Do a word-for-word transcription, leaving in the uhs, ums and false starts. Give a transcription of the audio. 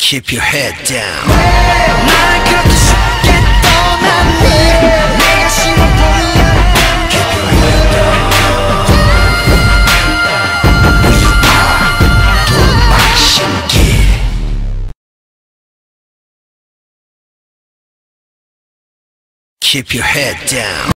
Keep your head down. 날 그렇게 쉽게 떠났네. 내가 싫어보면 Keep your head down. We are 도망신기. Keep your head down.